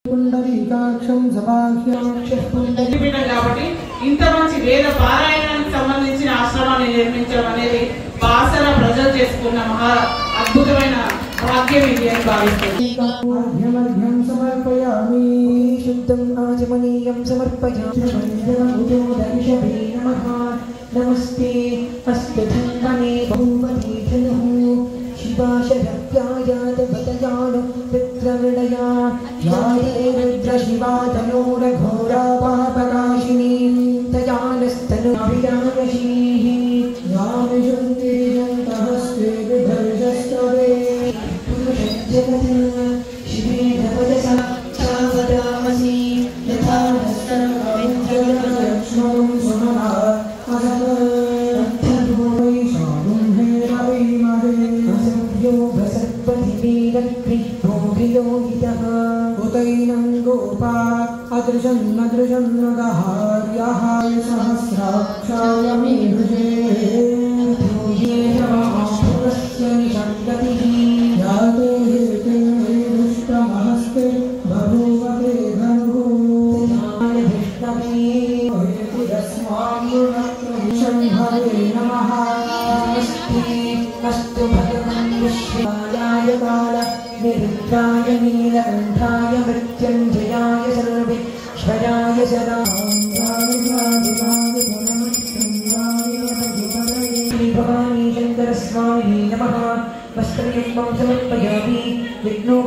పుండరీకాక్షం కాబట్టి ఇంత మంచి వేద పారాయణానికి సంబంధించిన ఆశ్రమాన్ని నిర్మించడం అనేది బాసర ప్రజలు చేసుకున్న మహా అద్భుతమైన భాగ్యం ఇది అని భావిస్తున్నాను. సమర్పయామి శుద్ధం ఆచమనీయం సమర్పయామి. నమస్తే అస్తు ధన్వనే భూమతి ధనుః शिवाशरत्यायादवतयानो रुद्रविडया याये रुद्रशिवातनोरघोरा पापकाशिनी तयानस्तनुभिरामशीः यामयुन्तिरिजन्तहस्ते विभर्जस्तवे पुरुषजगत् शिवेदवदसा सावदामसि यथा नस्तनमविन्द्रलक्ष्मौ सुमना उतैनं गोपा अदृशन्नदृशन्नगहार्यः सहस्राक्षाय मे भुजे भूयेनमाश्रुतस्य निषङ्गतिः याते हेते दुष्टमहस्ते बभूवते धनुः शम्भवे नमः. अस्तु भगवन् विश्वाय काल निरुद्राय नीलकण्ठाय मृत्युञ्जयाय सर्वेश्वराय सदा श्री भवानी शंकर स्वामिने नमः. वस्त्रयुग्मं समर्पयामि. विघ्नो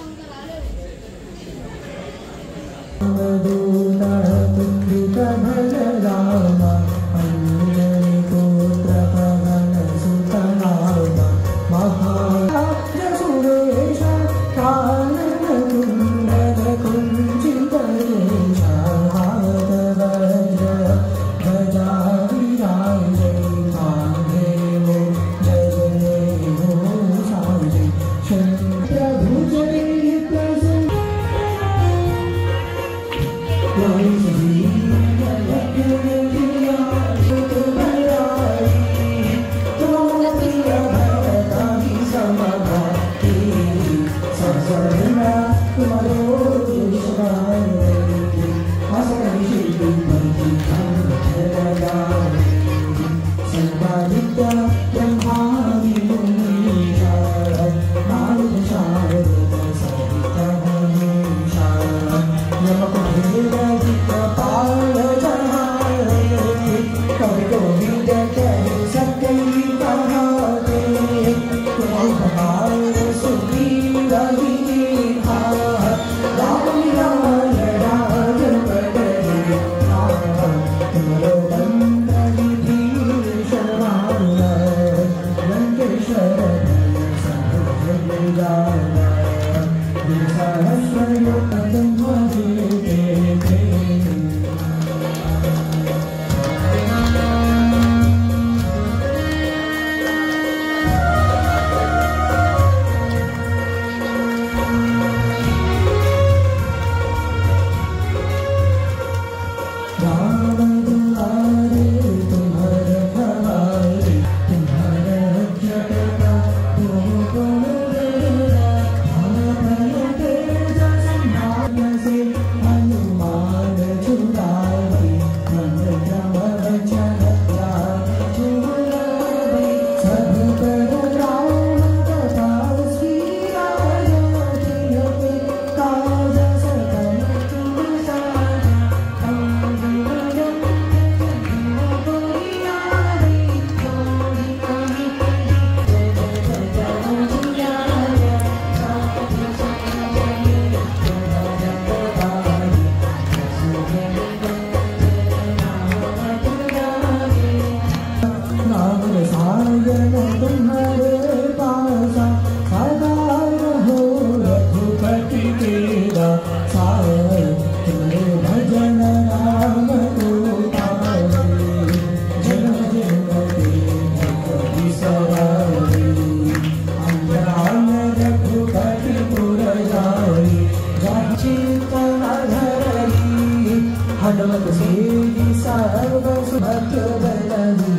हनुमत सेवी सर्व सुभद्र बलि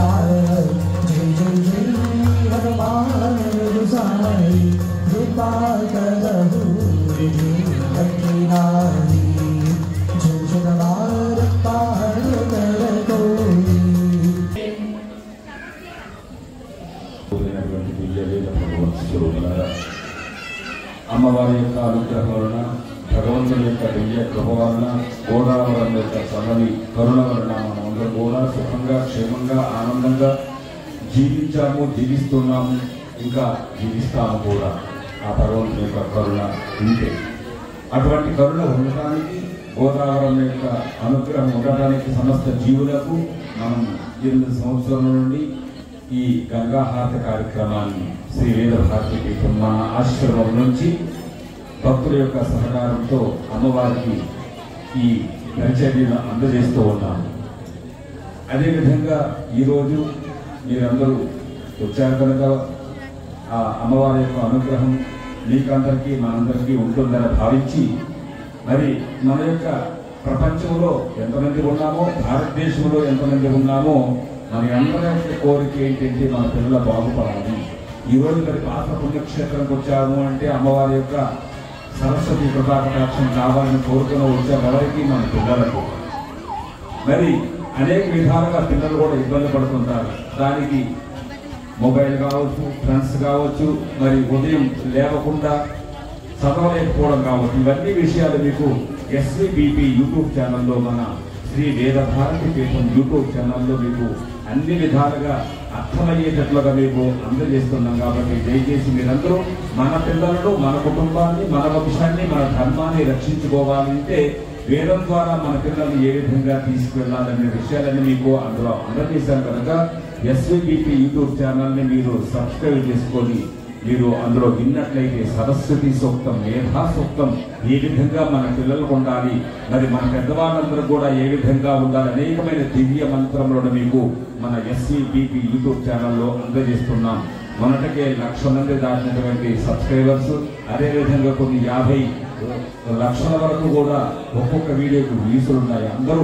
जय जय जय हनुमान गुसाई कृपा करहु लक्ष्मीनारायण యొక్క దివ్య కృప వలన గోదావరం యొక్క చల్లని కరుణ వలన మనమందరం కూడా సుఖంగా క్షేమంగా ఆనందంగా జీవించాము, జీవిస్తున్నాము, ఇంకా జీవిస్తాము కూడా. ఆ భగవంతుని యొక్క కరుణ ఉంటే అటువంటి కరుణ ఉండటానికి గోదావరం యొక్క అనుగ్రహం ఉండటానికి సమస్త జీవులకు మనం 8 సంవత్సరాల నుండి ఈ గంగాహారతి కార్యక్రమాన్ని శ్రీ వేద భారతి పీఠం మన ఆశ్రమం నుంచి భక్తుల యొక్క సహకారంతో అమ్మవారికి ఈ పరిచర్యను అందజేస్తూ ఉన్నాము. అదేవిధంగా ఈరోజు మీరందరూ వచ్చారు కనుక ఆ అమ్మవారి యొక్క అనుగ్రహం మీకందరికీ మనందరికీ ఉంటుందని భావించి మరి మన యొక్క ప్రపంచంలో ఎంతమంది ఉన్నామో, భారతదేశంలో ఎంతమంది ఉన్నామో, మన అందరి యొక్క కోరిక ఏంటంటే మన పిల్లల బాగుపడాలి. ఈరోజు మరి పాత పుణ్యక్షేత్రంకి వచ్చాము అంటే అమ్మవారి యొక్క సరస్వతి కృపాకటాక్షం కావాలని కోరుకుని వచ్చాము ఎవరికి, మన పిల్లలకు. మరి అనేక విధాలుగా పిల్లలు కూడా ఇబ్బంది పడుతుంటారు. దానికి మొబైల్ కావచ్చు, ఫ్రెండ్స్ కావచ్చు, మరి ఉదయం లేవకుండా చదవలేకపోవడం కావచ్చు, ఇవన్నీ విషయాలు మీకు ఎస్విబిపి యూట్యూబ్ ఛానల్లో, మన శ్రీ వేద భారతి పీఠం యూట్యూబ్ ఛానల్లో మీకు అన్ని విధాలుగా అర్థమయ్యేటట్లుగా మీకు అందజేస్తున్నాం. కాబట్టి దయచేసి మీరందరూ మన పిల్లలను, మన కుటుంబాన్ని, మన వంశాన్ని, మన ధర్మాన్ని రక్షించుకోవాలంటే వేదం ద్వారా మన పిల్లల్ని ఏ విధంగా తీసుకువెళ్ళాలనే విషయాలన్నీ మీకు అందులో అందజేశాం కనుక ఎస్విబిపి యూట్యూబ్ ఛానల్ని మీరు సబ్స్క్రైబ్ చేసుకొని మీరు అందులో విన్నట్లయితే సరస్వతి సూక్తం, మేధా సూక్తం ఏ విధంగా మన పిల్లలకు ఉండాలి, మరి మన పెద్దవాళ్ళందరూ కూడా ఏ విధంగా ఉండాలి, అనేకమైన దివ్య మంత్రములను మీకు మన ఎస్విబిపి యూట్యూబ్ ఛానల్లో అందజేస్తున్నాం. మొన్నటికే 1,00,000 మంది దాటినటువంటి సబ్స్క్రైబర్స్, అదేవిధంగా కొన్ని 50 లక్షల వరకు కూడా ఒక్కొక్క వీడియోకి వ్యూస్లు ఉన్నాయి. అందరూ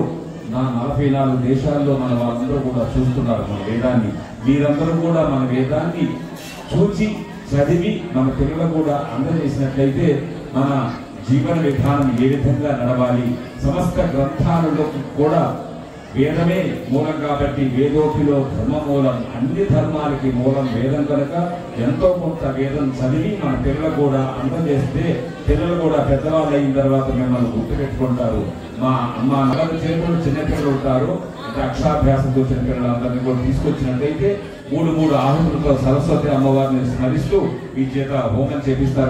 44 దేశాల్లో మన వాళ్ళందరూ కూడా చూస్తున్నారు మన వేదాన్ని. మీరందరూ కూడా మన వేదాన్ని చూచి చదివి మన పిల్లలు కూడా అందజేసినట్లయితే మన జీవన విధానం ఏ విధంగా నడవాలి, సమస్త గ్రంథాలలో కూడా వేదమే మూలం కాబట్టి వేదోపిలో ధర్మ మూలం, అన్ని ధర్మాలకి మూలం వేదం కనుక ఎంతో కొంత వేదం చదివి మన పిల్లలు కూడా అందజేస్తే పిల్లలు కూడా పెద్దవాళ్ళు అయిన తర్వాత మిమ్మల్ని గుర్తుపెట్టుకుంటారు. మా అమ్మ 4 చేతులు చిన్నపిల్లలు ఉంటారు, అక్షరాభ్యాసంతో చిన్నపిల్లలు అందరినీ కూడా తీసుకొచ్చినట్లయితే 3 ఆహుతులతో సరస్వతి అమ్మవారిని స్మరిస్తూ ఈ చేత హోమం చేపిస్తారు.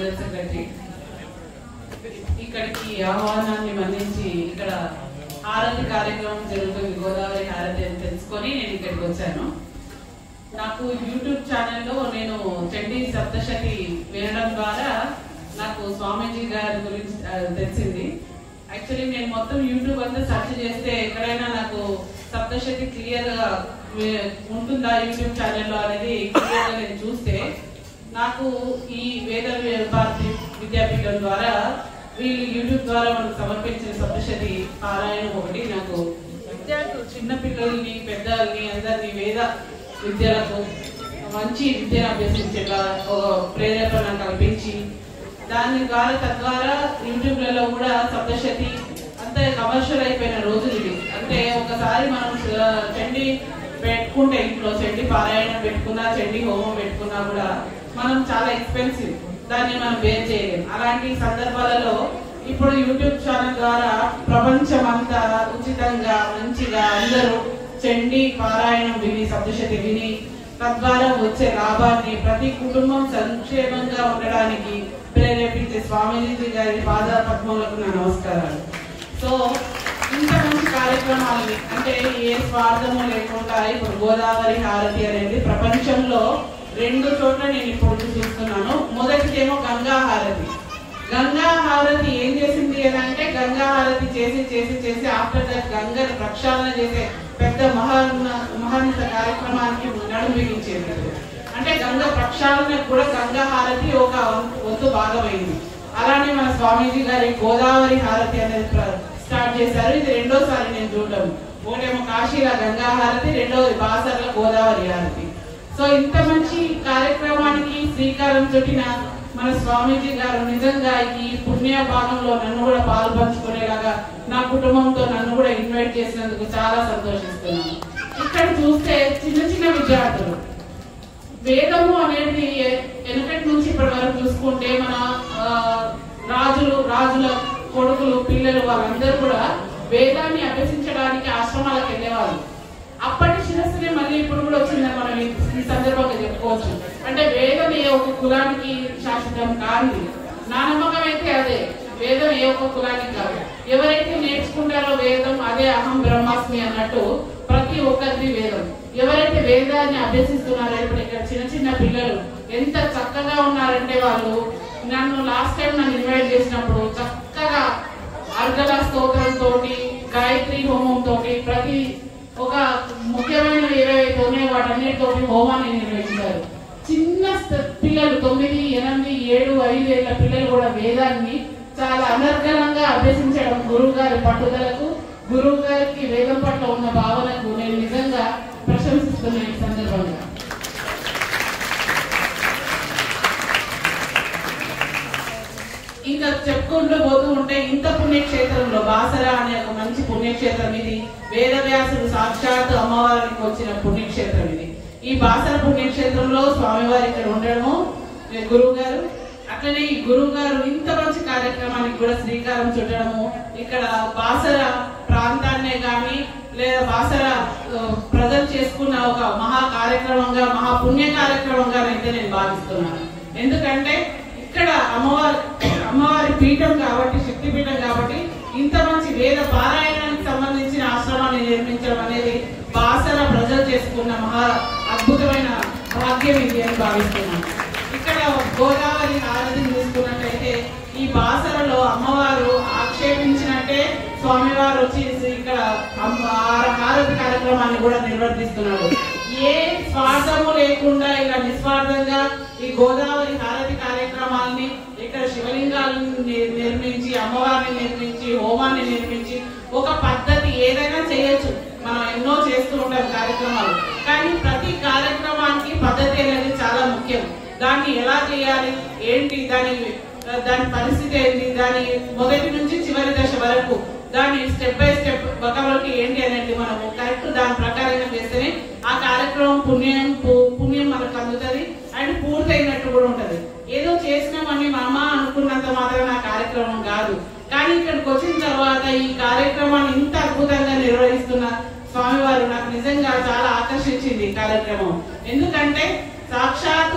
General secretary. ఇక్కడికి ఆహ్వానాన్ని మన్నించి ఇక్కడ హారతి కార్యక్రమం జరుగుతుంది, గోదావరి హారతి అని తెలుసుకొని నేను ఇక్కడికి వచ్చాను. నాకు యూట్యూబ్ ఛానల్లో నేను చండీ సప్తశతి వినడం ద్వారా నాకు స్వామీజీ గారి గురించి తెలిసింది. యాక్చువల్లీ నేను మొత్తం యూట్యూబ్ అంతా సెర్చ్ చేస్తే ఎక్కడైనా నాకు సప్తశతి క్లియర్ గా ఉంటుందా యూట్యూబ్ ఛానల్లో అనేది క్లియర్ గా నేను చూస్తే నాకు ఈ వేద భారతి విద్యాపీఠం ద్వారా వీళ్ళు యూట్యూబ్ ద్వారా మనకు సమర్పించిన సప్తశతి పారాయణం ఒకటి నాకు విద్యార్థులు చిన్న పిల్లల్ని పెద్దల్ని అందరినీ వేద విద్యలకు మంచి విద్యను అభ్యసించేలా ఒక ప్రేరేపణ కల్పించి దాని ద్వారా తద్వారా యూట్యూబ్లలో కూడా సప్తశతి అంతే కమర్షియల్ అయిపోయిన రోజులు ఇవి. అంటే ఒకసారి మనం చండీ పెట్టుకుంటే ఇంట్లో చండీ పారాయణం పెట్టుకున్నా చండీ హోమం పెట్టుకున్నా కూడా మనం చాలా ఎక్స్పెన్సివ్, దాన్ని మనం బేర్ చేయలేం. అలాంటి సందర్భాలలో ఇప్పుడు యూట్యూబ్ ఛానల్ ద్వారా ప్రపంచం అంతా ఉచితంగా మంచిగా అందరూ చండీ పారాయణం విని సప్తశతి విని తద్వారా వచ్చే లాభాన్ని ప్రతి కుటుంబం సంక్షేమంగా ఉండడానికి ప్రేరేపించే స్వామీజీ గారి పాద పద్మములకు నా నమస్కారాలు. సో ఇంత మంచి కార్యక్రమాలని అంటే ఏ స్వార్థము లేకుండా ఇప్పుడు గోదావరి హారతి అనేది ప్రపంచంలో 2 చోట్ల నేను ఇప్పుడు చూస్తున్నాను. మొదటిదేమో గంగా హారతి. గంగా హారతి ఏం చేసింది అని అంటే గంగా హారతి చేసి చేసి చేసి ఆఫ్టర్ దట్ గంగను ప్రక్షాళన చేసే పెద్ద మహాన్నత కార్యక్రమానికి నడుం బిగించేది. అంటే గంగ ప్రక్షాళనకు కూడా గంగా హారతి ఒక వంతు భాగమైంది. అలానే మన స్వామీజీ గారి గోదావరి హారతి అనేది స్టార్ట్ చేశారు. ఇది 2వ సారి నేను చూడడం. ఒకటేమో కాశీల గంగా హారతి, 2వది బాసర్ల గోదావరి హారతి. సో ఇంత మంచి కార్యక్రమానికి శ్రీకారం చుట్టిన మన స్వామీజీ గారు నిజంగా ఈ పుణ్య భాగంలో నన్ను కూడా పాల్పంచుకునేలాగా నా కుటుంబంతో నన్ను కూడా ఇన్వైట్ చేసినందుకు చాలా సంతోషిస్తున్నాను. ఇక్కడ చూస్తే చిన్న చిన్న విద్యార్థులు వేదము అనేది వెనకటి నుంచి ఇప్పటి వరకు చూసుకుంటే మన రాజుల కొడుకులు పిల్లలు వాళ్ళందరూ కూడా వేదాన్ని అభ్యసించడానికి ఆశ్రమాలకు వెళ్ళేవాళ్ళు. అప్పటి శిరస్సునే మళ్ళీ ఇప్పుడు కూడా వచ్చిందని మనం ఈ సందర్భంగా చెప్పుకోవచ్చు. అంటే వేదం ఏ ఒక కులానికి శాశ్వతం కాదు. నా నమ్మకం అయితే అదే, వేదం ఏ ఒక్క కులానికి కాదు. ఎవరైతే నేర్చుకుంటారో వేదం అదే అహం బ్రహ్మాస్మి అన్నట్టు ప్రతి ఒక్కరిది వేదం. ఎవరైతే వేదాన్ని అభ్యసిస్తున్నారో ఇప్పుడు ఇక్కడ చిన్న చిన్న పిల్లలు ఎంత చక్కగా ఉన్నారంటే వాళ్ళు నన్ను లాస్ట్ టైం నన్ను ఇన్వైట్ చేసినప్పుడు చక్కగా అర్గల స్తోత్రంతో గాయత్రి హోమంతో ప్రతి ఒక ముఖ్యమైన ఏవైతే ఉన్నాయో వాటన్నిటితో హోమాన్ని నిర్వహించారు. చిన్న పిల్లలు 9, 8, 7, 5 ఏళ్ల పిల్లలు కూడా వేదాన్ని చాలా అనర్గళంగా అభ్యసించడం గురువు గారి పట్టుదలకు, గురువు గారికి వేదం పట్ల ఉన్న భావనకు నేను నిజంగా ప్రశంసిస్తున్నాను ఈ సందర్భంగా. ఇంకా చెప్పుకుంటూ పోతూ ఉంటే ఇంత పుణ్యక్షేత్రంలో బాసర అనే ఒక మంచి పుణ్యక్షేత్రం ఇది. వేదవ్యాసుడు సాక్షాత్ అమ్మవారికి వచ్చిన పుణ్యక్షేత్రం ఇది. ఈ బాసర పుణ్యక్షేత్రంలో స్వామివారి ఇక్కడ ఉండడము గురువు గారు, అట్లనే ఈ గురువు గారు ఇంత మంచి కార్యక్రమానికి కూడా శ్రీకారం చుట్టడము ఇక్కడ బాసర ప్రాంతాన్నే గాని లేదా బాసర ప్రజలు చేసుకున్న ఒక మహా కార్యక్రమంగా మహా పుణ్య కార్యక్రమంగా అయితే నేను భావిస్తున్నాను. ఎందుకంటే ఇక్కడ అమ్మవారి పీఠం కాబట్టి, శక్తి పీఠం కాబట్టి ఇంత మంచి వేద పారాయణానికి సంబంధించిన ఆశ్రమాన్ని నిర్మించడం అనేది బాసర ప్రజలు చేసుకున్న మహా అద్భుతమైన భాగ్యం ఇది అని భావిస్తున్నాను. ఇక్కడ గోదావరి హారతి చూసుకున్నట్లయితే ఈ బాసరలో అమ్మవారు ఆక్షేపించినట్టే స్వామివారు వచ్చి ఇక్కడ హారతి కార్యక్రమాన్ని కూడా నిర్వర్తిస్తున్నారు. ఏ స్వార్థము లేకుండా ఇలా నిస్వార్థంగా ఈ గోదావరి హారతి కార్యక్రమాల్ని ఇక్కడ శివలింగాలను నిర్మించి, అమ్మవారిని నిర్మించి, హోమాన్ని నిర్మించి ఒక పద్ధతి ఏదైనా చేయొచ్చు. మనం ఎన్నో చేస్తూ ఉంటాం కార్యక్రమాలు, కానీ ప్రతి కార్యక్రమానికి పద్ధతి అనేది చాలా ముఖ్యం. దాన్ని ఎలా చేయాలి, ఏంటి, దాని పరిస్థితి ఏంటి, దాని మొదటి నుంచి చివరి దశ వరకు దాని స్టెప్ బై స్టెప్ ఒకరికి ఏంటి అనేది మనము కరెక్ట్ దాని ప్రకారంగా చేస్తేనే ఆ కార్యక్రమం పుణ్యం మనకు అందుతుంది అండ్ పూర్తయినట్టు కూడా ఉంటది. ఏదో చేసినామని మా అమ్మ అనుకున్నంత మాత్రం ఆ కార్యక్రమం కాదు. కానీ ఇక్కడికి వచ్చిన తర్వాత ఈ కార్యక్రమాన్ని ఇంత అద్భుతంగా నిర్వహిస్తున్న స్వామివారు నాకు నిజంగా చాలా ఆకర్షించింది ఈ కార్యక్రమం. ఎందుకంటే సాక్షాత్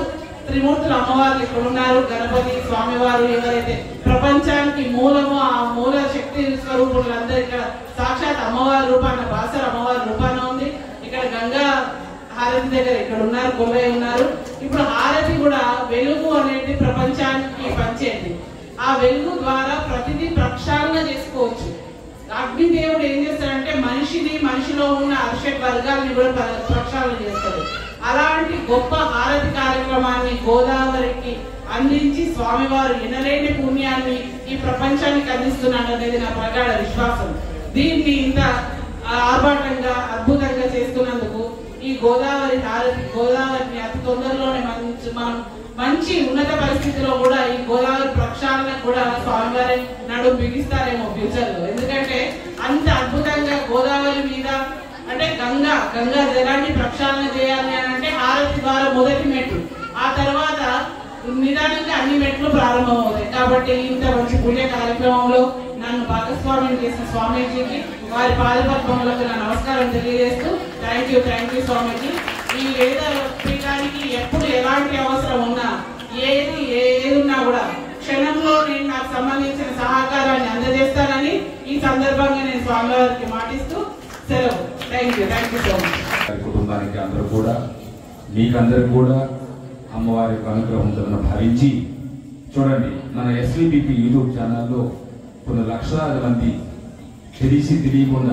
త్రిమూర్తులు అమ్మవారు ఇక్కడ ఉన్నారు. గణపతి స్వామివారు ఎవరైతే ప్రపంచానికి మూలము, ఆ మూల శక్తి స్వరూపులందరూ ఇక్కడ సాక్షాత్ అమ్మవారి రూపాన, బాసర అమ్మవారి రూపాన ఉంది. ఇక్కడ గంగా హారతి దగ్గర ఇక్కడ ఉన్నారు, కొలువై ఉన్నారు. ఇప్పుడు హారతి కూడా వెలుగు అనేది ప్రపంచానికి పంచేది. ఆ వెలుగు ద్వారా ప్రతిదీ ప్రక్షాళన చేసుకోవచ్చు. అగ్నిదేవుడు ఏం చేస్తాడంటే మనిషిలో ఉన్న అర్షట్ వర్గాలని కూడా ప్రక్షాళన చేస్తాడు. అలాంటి గొప్ప హారతి కార్యక్రమాన్ని గోదావరికి అందించి స్వామివారు ఎనలేని పుణ్యాన్ని ఈ ప్రపంచానికి అందిస్తున్నాడు అనేది నా ప్రగాఢ విశ్వాసం. దీన్ని ఇంత ఆర్భాటంగా అద్భుతంగా చేస్తున్నందుకు ఈ గోదావరి హారతి, గోదావరిని అతి తొందరలోనే మనం మంచి ఉన్నత పరిస్థితిలో కూడా ఈ గోదావరి ప్రక్షాళనకు కూడా స్వామివారి నడుము బిగిస్తారేమో ఫ్యూచర్ లో. ఎందుకంటే అంత అద్భుతంగా గోదావరి మీద అంటే గంగా జలాన్ని ప్రక్షాళన చేయాలి అని అంటే హారతి ద్వారా మొదటి మెట్టు, ఆ తర్వాత నిదానంగా అన్ని మెట్లు ప్రారంభమవుతాయి. కాబట్టి ఇంత మంచి పుణ్య కార్యక్రమంలో నన్ను భాగస్వామ్యం చేసిన స్వామీజీకి, వారి పాదపద్మములకు నా నమస్కారం తెలియజేస్తూ థ్యాంక్ యూ స్వామీజీ. ఈ వేద పీఠానికి ఎప్పుడు ఎలాంటి అవసరం ఉన్నా, ఏది ఉన్నా కూడా క్షణంలో నేను నాకు సంబంధించిన సహకారాన్ని అందజేస్తానని ఈ సందర్భంగా నేను స్వామివారికి మాటిస్తూ సెలవు. Thank you so much. కుటుంబానికి అందరూ కూడా, మీకందరికి కూడా అమ్మవారి అనుగ్రహం ఉంటుందని భావించి చూడండి, మన ఎస్వీబీపీ యూట్యూబ్ ఛానల్లో కొన్ని లక్షలాది మంది తెలియకుండా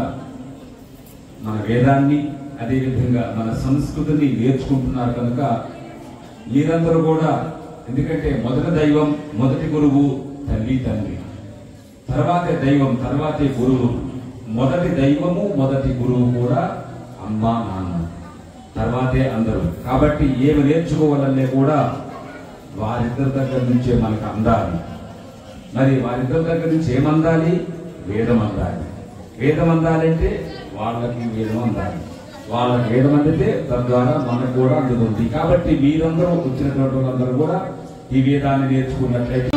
మన వేదాన్ని, అదేవిధంగా మన సంస్కృతిని నేర్చుకుంటున్నారు. కనుక మీరందరూ కూడా, ఎందుకంటే మొదటి దైవం, మొదటి గురువు తల్లి తండ్రి, తర్వాతే దైవం, తర్వాతే గురువు. మొదటి దైవము, మొదటి గురువు కూడా అమ్మ నాన్న, తర్వాతే అందరూ. కాబట్టి ఏమి నేర్చుకోవాలనే కూడా వారిద్దరి దగ్గర నుంచే మనకు అందాలి. మరి వారిద్దరి దగ్గర నుంచి ఏమందాలి? వేదం అందాలి. వేదం అందాలంటే వాళ్ళకి వేదం అందాలి, వాళ్ళకి వేదం అందితే తద్వారా మనకు కూడా అందుతుంది. కాబట్టి మీరందరూ వచ్చినటువంటి వాళ్ళందరూ కూడా ఈ వేదాన్ని నేర్చుకున్నట్లయితే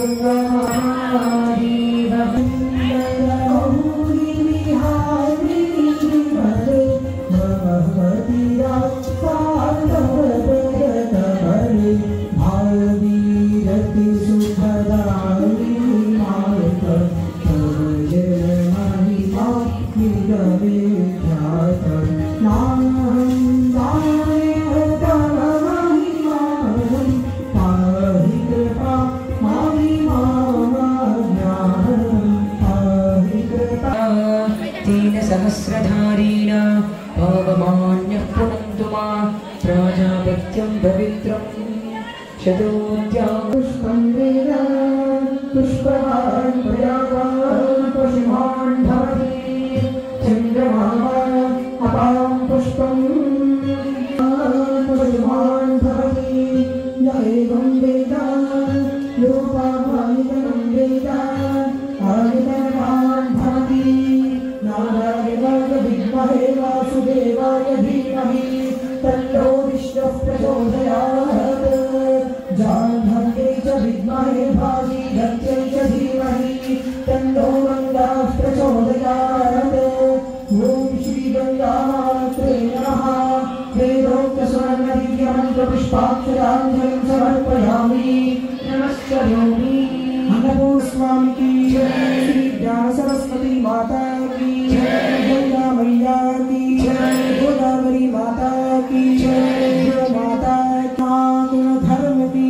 सहस्रधारीण भवमान्यः पुनन्तु मा प्राजापत्यं पवित्रं शतोद्यां पुष्पं वेद पुष्पवान् प्रयावान् पशुमान् भवति चन्द्रमा अपां पुष्पं पशुमान् भवति य एवं वेद लोपामायितनं वेद आयितवान् भवति विद्महे वासुदेवाय धीमहि तन्नो विष्णुः प्रचोदयात् जाह्नवे च विद्महे भागीरथ्यै च धीमहि तन्नो गङ्गाः प्रचोदयात् ॐ श्री गङ्गामात्रे नमः वेदोक्तस्वर्णदिव्यमन्त्रपुष्पाक्षराञ्जलिं समर्पयामि नमस्करोमि अन्नपूर्णा स्वामी की श्री ज्ञान सरस्वती माता की गंगा मैया की गोदावरी माता की माता धर्म की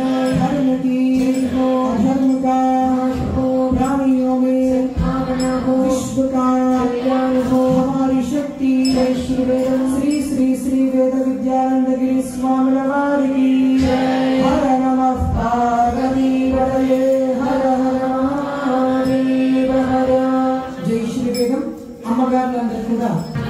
धर्म का प्राणियों में विश्व का हमारी शक्ति श्री श्री श्री वेद विद्यानंद गिरी स्वामी वारी की हर नमः पार्वती पतये हर हर महादेव हर जय श्री वेदम అమ్మగారులందరూ కూడా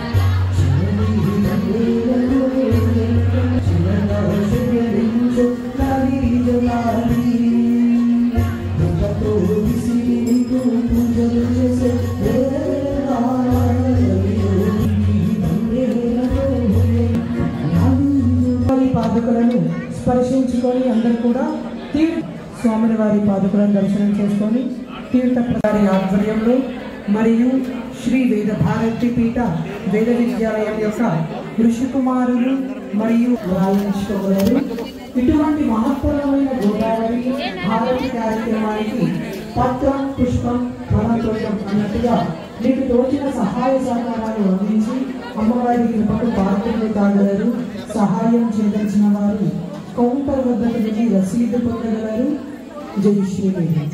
పాదుకలను స్పర్శించుకొని అందరూ కూడా స్వామి వారి పాదుకలను దర్శనం చేసుకొని తీర్థ ప్రకారి ఆధ్వర్యంలో మరియు శ్రీ వేద భారతి పీఠ వేద విద్యాలయం యొక్క ఋషి కుమారులు మరియు వాయించుకోగలరు. ఇటువంటి మహత్తరమైన గోదావరి భారతి కార్యక్రమానికి పత్రం పుష్పం ఫలతోయం అన్నట్టుగా మీకు తోచిన సహాయ సహకారాలు అందించి అమ్మవారి కృపకు పాత్రలు కాగలరు. సహాయం చేయదలిచిన వారు కౌంటర్ వద్దకు వెళ్ళి రసీదు పొందగలరు. జై శ్రీవేదం.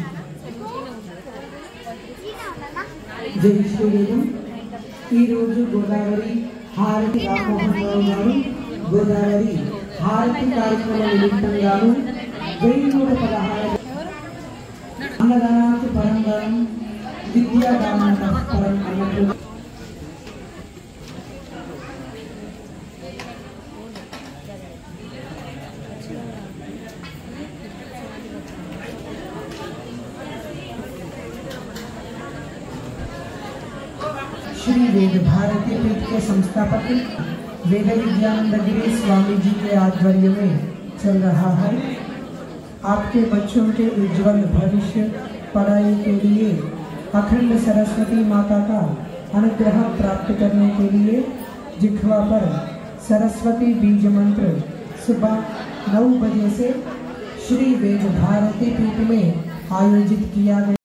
జై శ్రీవేదం. ఈరోజు గోదావరి హారతి రామోహన్ రావు గారు గోదావరి హారతి కార్యక్రమ నిమిత్తంగాను 1116 అన్నదానానికి పరంగాను విద్యాదానానికి పరం అన్నట్టు श्री वेद भारती पीठ के संस्थापक वेद विद्यानंद गिरी स्वामी जी के आध्वर्य में चल रहा है। आपके बच्चों के उज्जवल भविष्य पढ़ाई के लिए अखंड सरस्वती माता का अनुग्रह प्राप्त करने के लिए जिह्वा पर सरस्वती बीज मंत्र सुबह 9 बजे से श्री वेद भारती पीठ में आयोजित किया गया।